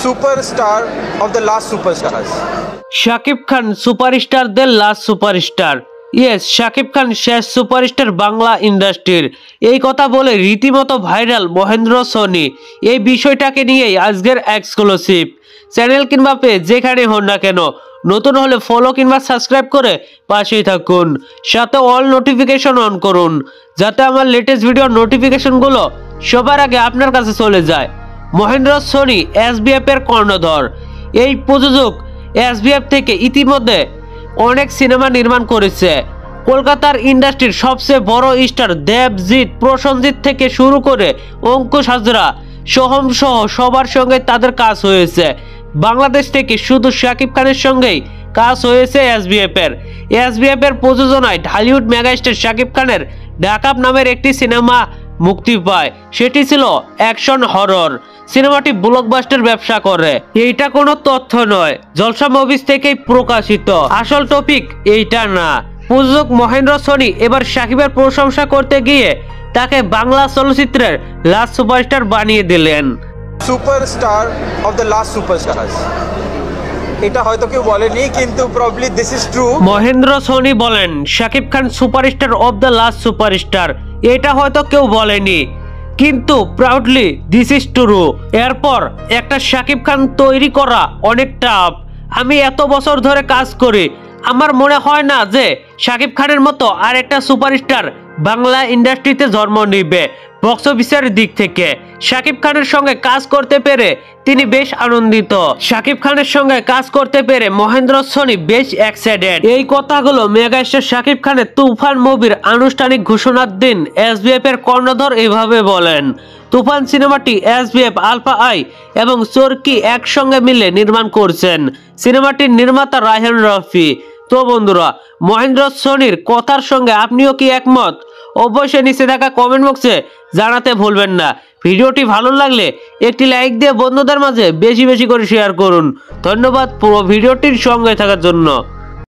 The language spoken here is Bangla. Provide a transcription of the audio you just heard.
superstar of the last superstars. Shakib Khan সুপারস্টারদের last superstar. Yes, Shakib Khan শেষ সুপারস্টার বাংলা ইন্ডাস্ট্রির। এই কথা বলে রীতিমতো ভাইরাল মহেন্দ্র সোনি। এই বিষয়টাকে নিয়েই আজকের এক্সক্লুসিভ। চ্যানেল কিংবা পেজ যেখানে হন না কেন, নতুন হলে ফলো কিংবা সাবস্ক্রাইব করে পাশেই থাকুন, সাথে অল নোটিফিকেশন অন করুন, যাতে আমার লেটেস্ট ভিডিওর নোটিফিকেশনগুলো সবার আগে আপনার কাছে চলে যায়। মহেন্দ্র সোনি এসবিএফ এর কর্ণধর। এই প্রযোজক এসবিএফ থেকে ইতিমধ্যে অনেক সিনেমা নির্মাণ করেছে। কলকাতার ইন্ডাস্ট্রির সবচেয়ে বড় স্টার দেবজিৎ, প্রসেনজিৎ থেকে শুরু করে অঙ্কুশ হাজরা, সোহম সহ সবার সঙ্গে তাদের কাজ হয়েছে। বাংলাদেশ থেকে শুধু শাকিব খানের সঙ্গেই কাজ হয়েছে এসবিএফ এর প্রযোজনায় ঢালিউড মেগাস্টার শাকিব খানের ডাকাপ নামের একটি সিনেমা মুক্তি পায়। সেটি ছিল অ্যাকশন হরর। সিনেমাটি ব্লকবাস্টার ব্যবসা করে। এইটা কোনো তথ্য নয়, জলসা মুভিজ থেকেই প্রকাশিত। আসল টপিক এইটা না। প্রযোজক মহেন্দ্র সোনি এবার শাকিবের প্রশংসা করতে গিয়ে তাকে বাংলা চলচ্চিত্রের লাস্ট সুপারস্টার বানিয়ে দিলেন। Superstar of the last superstars. এটা হয়তো কেউ বলেনি, কিন্তু probably this is true. Mahendra Soni বলেন Shakib Khan superstar of the last superstar. এটা হয়তো কেউ বলেনি, কিন্তু প্রাউডলি দিস ইজ ট্রু। এরপর একটা শাকিব খান তৈরি করা অনেক টাফ। আমি এত বছর ধরে কাজ করি, আমার মনে হয় না যে শাকিব খানের মতো আর একটা সুপারস্টার বাংলা ইন্ডাস্ট্রিতে জন্ম নিবে। বক্স অফিসের দিক থেকে শাকিব খানের সঙ্গে কাজ করতে পেরে তিনি বেশ আনন্দিত। শাকিব খানের সঙ্গে কাজ করতে পেরে মহেন্দ্র সোনি বেশ এক্সাইটেড। এই কথাগুলো মেগাস্টার শাকিব খানের তুফান মুভির আনুষ্ঠানিক ঘোষণার দিন এসবিএফ এর কর্ণধর এভাবে বলেন। তুফান সিনেমাটি এসবিএফ, আলফা আই এবং চরকি একসঙ্গে মিলে নির্মাণ করছেন। সিনেমাটির নির্মাতা রায়হান রফি। তো বন্ধুরা, মহেন্দ্র সোনির কথার সঙ্গে আপনিও কি একমত? অবশ্যই নিচে থাকা কমেন্ট বক্সে জানাতে ভুলবেন না। ভিডিওটি ভালো লাগলে একটি লাইক দিয়ে বন্ধুদের মাঝে বেশি বেশি করে শেয়ার করুন। ধন্যবাদ পুরো ভিডিওটির সঙ্গে থাকার জন্য।